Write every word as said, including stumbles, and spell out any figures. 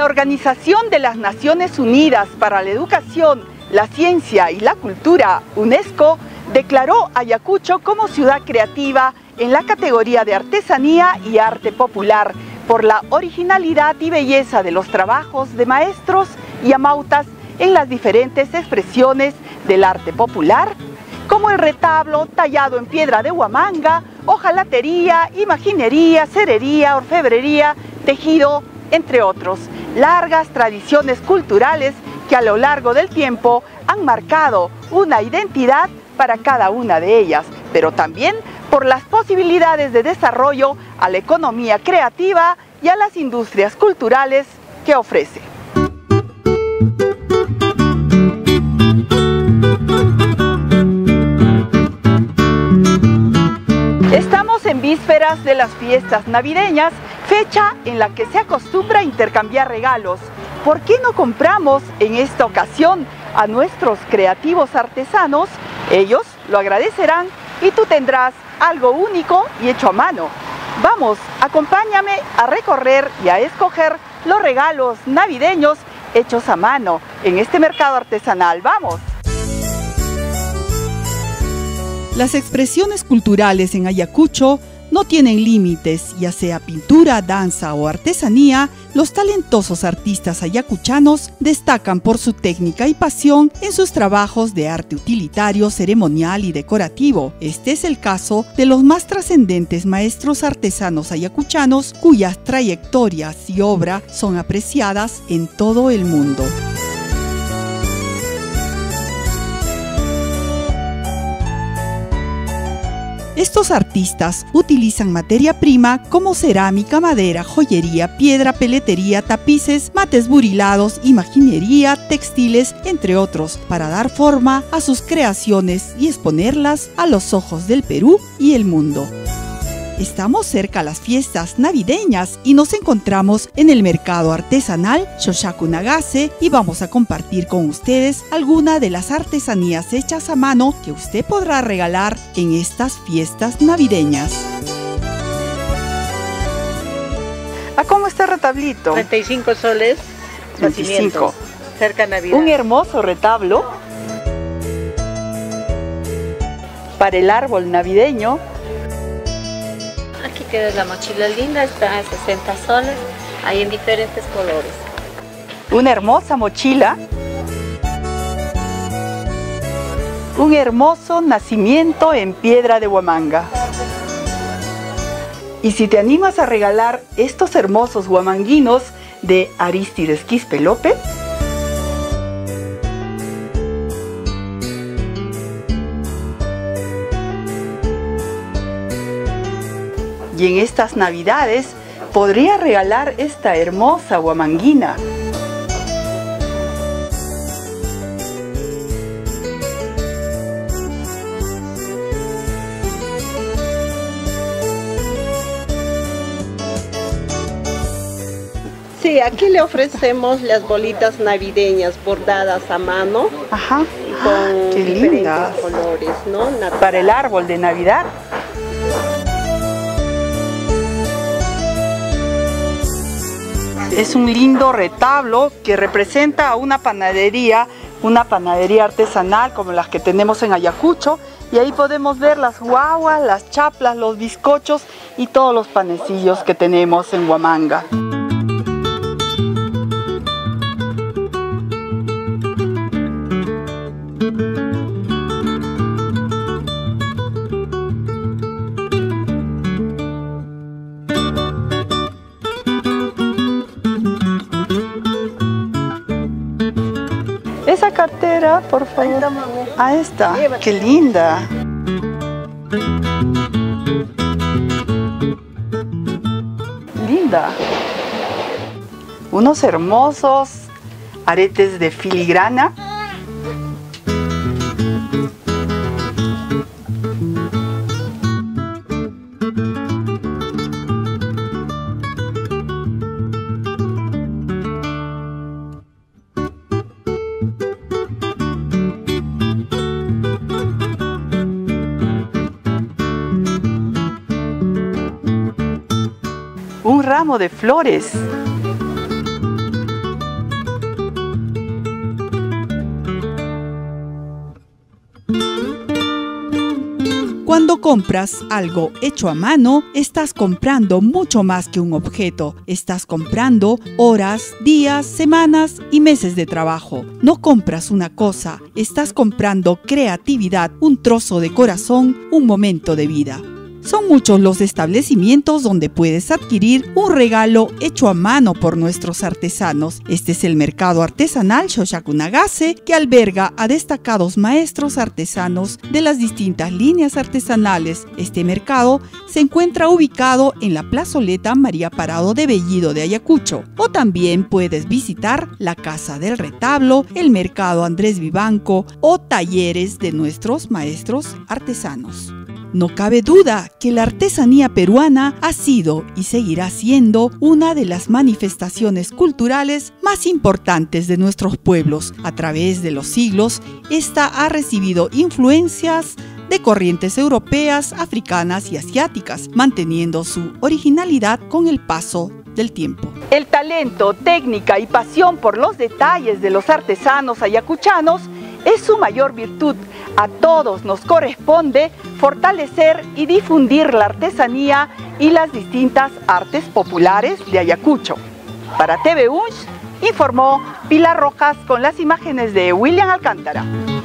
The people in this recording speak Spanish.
la Organización de las Naciones Unidas para la Educación, la Ciencia y la Cultura, UNESCO, declaró Ayacucho como ciudad creativa en la categoría de artesanía y arte popular por la originalidad y belleza de los trabajos de maestros y amautas en las diferentes expresiones del arte popular, como el retablo tallado en piedra de Huamanga, hojalatería, imaginería, cerería, orfebrería, tejido, entre otros. Largas tradiciones culturales que a lo largo del tiempo han marcado una identidad para cada una de ellas, pero también por las posibilidades de desarrollo a la economía creativa y a las industrias culturales que ofrece. Estamos en vísperas de las fiestas navideñas, fecha en la que se acostumbra a intercambiar regalos. ¿Por qué no compramos en esta ocasión a nuestros creativos artesanos? Ellos lo agradecerán y tú tendrás algo único y hecho a mano. Vamos, acompáñame a recorrer y a escoger los regalos navideños hechos a mano en este mercado artesanal. ¡Vamos! Las expresiones culturales en Ayacucho no tienen límites, ya sea pintura, danza o artesanía. Los talentosos artistas ayacuchanos destacan por su técnica y pasión en sus trabajos de arte utilitario, ceremonial y decorativo. Este es el caso de los más trascendentes maestros artesanos ayacuchanos, cuyas trayectorias y obra son apreciadas en todo el mundo. Estos artistas utilizan materia prima como cerámica, madera, joyería, piedra, peletería, tapices, mates burilados, imaginería, textiles, entre otros, para dar forma a sus creaciones y exponerlas a los ojos del Perú y el mundo. Estamos cerca a las fiestas navideñas y nos encontramos en el mercado artesanal Shoshaku Nagase y vamos a compartir con ustedes algunas de las artesanías hechas a mano que usted podrá regalar en estas fiestas navideñas. ¿A cómo está el retablito? treinta y cinco soles. veinticinco. Cerca Navidad. Un hermoso retablo para el árbol navideño. Aquí queda la mochila linda, está a sesenta soles, hay en diferentes colores. Una hermosa mochila. Un hermoso nacimiento en piedra de Huamanga. Y si te animas a regalar estos hermosos huamanguinos de Aristides Quispe López, y en estas navidades podría regalar esta hermosa huamanguina. Sí, aquí le ofrecemos las bolitas navideñas bordadas a mano. Ajá. Y con Ah, qué diferentes lindas. colores, ¿no? Natural. Para el árbol de Navidad. Es un lindo retablo que representa a una panadería, una panadería artesanal como las que tenemos en Ayacucho. Y ahí podemos ver las guaguas, las chaplas, los bizcochos y todos los panecillos que tenemos en Huamanga. Esa cartera, por favor. Ah, esta. Qué linda. Linda. Unos hermosos aretes de filigrana. Un ramo de flores. Cuando compras algo hecho a mano, estás comprando mucho más que un objeto. Estás comprando horas, días, semanas y meses de trabajo. No compras una cosa, estás comprando creatividad, un trozo de corazón, un momento de vida. Son muchos los establecimientos donde puedes adquirir un regalo hecho a mano por nuestros artesanos. Este es el mercado artesanal Shoshaku Nagase, que alberga a destacados maestros artesanos de las distintas líneas artesanales. Este mercado se encuentra ubicado en la plazoleta María Parado de Bellido de Ayacucho. O también puedes visitar la Casa del Retablo, el mercado Andrés Vivanco o talleres de nuestros maestros artesanos. No cabe duda que la artesanía peruana ha sido y seguirá siendo una de las manifestaciones culturales más importantes de nuestros pueblos. A través de los siglos, esta ha recibido influencias de corrientes europeas, africanas y asiáticas, manteniendo su originalidad con el paso del tiempo. El talento, técnica y pasión por los detalles de los artesanos ayacuchanos es su mayor virtud. A todos nos corresponde fortalecer y difundir la artesanía y las distintas artes populares de Ayacucho. Para T V U N S, informó Pilar Rojas con las imágenes de William Alcántara.